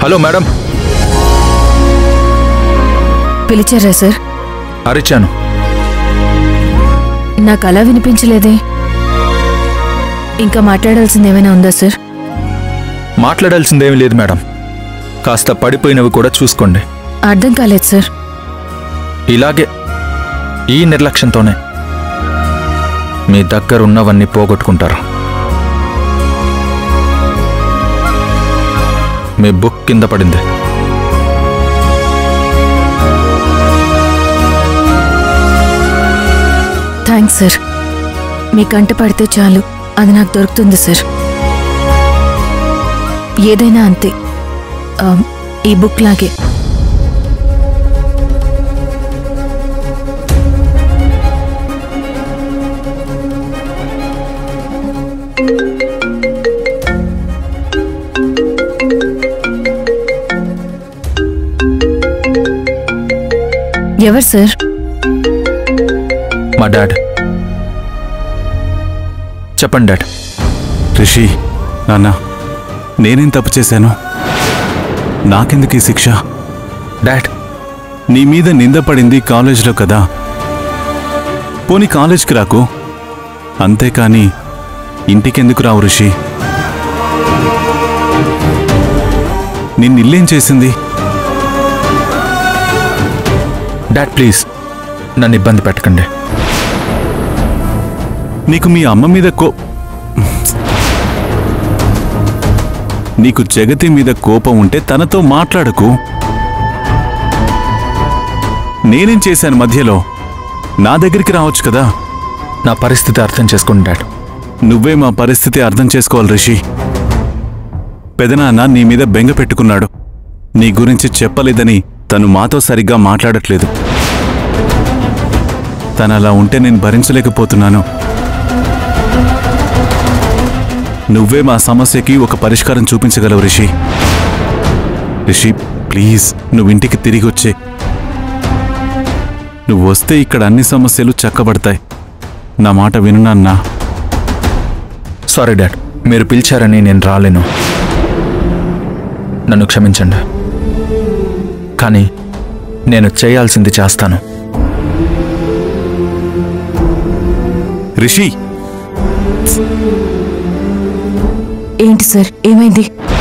Hello madam. పిలిచారా sir? అరిచాను. నాకు అలా వినిపించలేదే. ఇంకా మాట్లాడాల్సింది ఏమైనా ఉందా సార్? మాట్లాడాల్సిందేమీ లేదు మేడం. కాస్త పడిపోయినవి కూడా చూసుకోండి. అర్థం కాలేదు సార్. ఇలాగే ఈ నిర్లక్ష్యంతోనే మీ దగ్గరున్నవన్నీ పోగొట్టుకుంటారు. మీ బుక్ కింద పడింది. Thanks sir. మీ కంట పడితే చాలు, అది నాకు దొరుకుతుంది సార్. ఏదైనా అంతే, ఈ బుక్ లాగే. ఎవరు సార్? మా డాడ్. చెప్పండి డాడ్. రిషి, నాన్న, నేనేం తప్పు చేశాను? నాకెందుకు ఈ శిక్ష? డాడ్, నీ మీద నింద పడింది కాలేజ్లో కదా. పోనీ కాలేజ్కి రాకు, అంతేకాని ఇంటికెందుకు రావు రిషి? నిన్నిల్లేం చేసింది? డాడ్ ప్లీజ్ నన్ను ఇబ్బంది పెట్టకండి. నీకు మీ అమ్మ మీద నీకు జగతి మీద కోపం ఉంటే తనతో మాట్లాడకు. నేనేం చేశాను మధ్యలో? నా దగ్గరికి రావచ్చు కదా. నా పరిస్థితి అర్థం చేసుకోండి డాడ్. నువ్వే మా పరిస్థితి అర్థం చేసుకోవాలి రిషి. పెదనాన్న నీ మీద బెంగ పెట్టుకున్నాడు. నీ గురించి చెప్పలేదని తను మాతో సరిగ్గా మాట్లాడట్లేదు. తనలా ఉంటే నేను భరించలేకపోతున్నాను. నువ్వే మా సమస్యకి ఒక పరిష్కారం చూపించగలవు రిషి. రిషి ప్లీజ్, నువ్వు ఇంటికి తిరిగి వచ్చే. నువ్వు వస్తే ఇక్కడ అన్ని సమస్యలు చక్కబడతాయి. నా మాట విను నాన్నా. సారీ డాడ్, మీరు పిలిచారని నేను రాలేను. నన్ను క్షమించండి. కానీ నేను చేయాల్సింది చేస్తాను. రిషి. ఏంటి సార్, ఏమైంది?